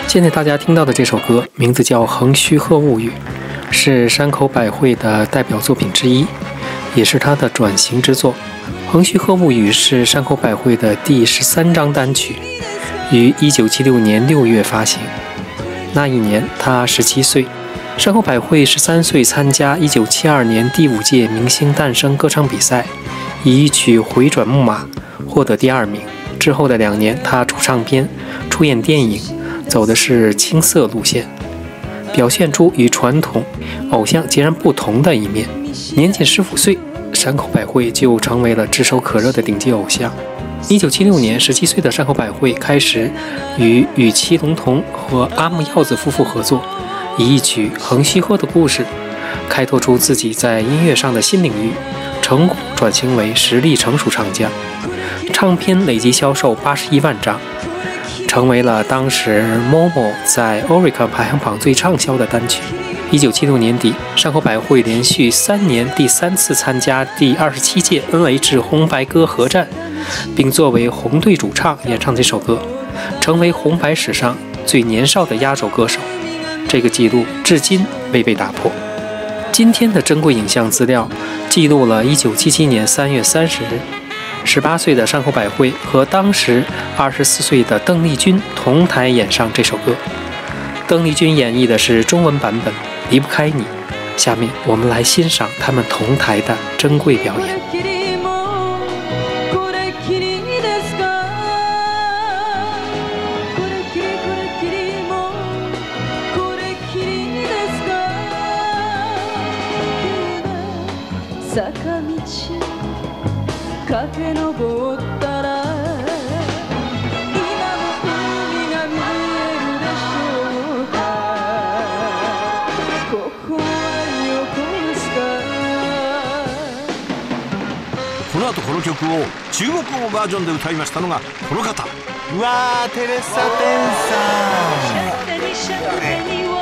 现在大家听到的这首歌名字叫《横须贺物语》，是山口百惠的代表作品之一，也是她的转型之作。《横须贺物语》是山口百惠的第13张单曲，于1976年6月发行。那一年她17岁。山口百惠13岁参加1972年第5届明星诞生歌唱比赛，以一曲《回转木马》获得第2名。之后的2年，她出唱片、出演电影，走的是青涩路线，表现出与传统偶像截然不同的一面。年仅15岁，山口百惠就成为了炙手可热的顶级偶像。1976年，17岁的山口百惠开始与宇崎龙童和阿木耀子夫妇合作，以一曲《横须贺的故事》开拓出自己在音乐上的新领域，成功转型为实力成熟唱将。唱片累计销售81万张，成为了当时 Momo 在 Oricon 排行榜最畅销的单曲。1976年底，山口百惠连续3年第3次参加第27届 NH 红白歌合战，并作为红队主唱演唱这首歌，成为红白史上最年少的压轴歌手。这个记录至今未被打破。今天的珍贵影像资料记录了1977年3月30日，18岁的山口百惠和当时24岁的邓丽君同台演唱这首歌。邓丽君演绎的是中文版本《离不开你》。下面我们来欣赏他们同台的珍贵表演。 駆け上ったら今も海が見えるでしょうか。ここは横須賀。 この後この曲を中国語バージョンで歌いましたのがこの方。 うわー、テレサ・テンさん。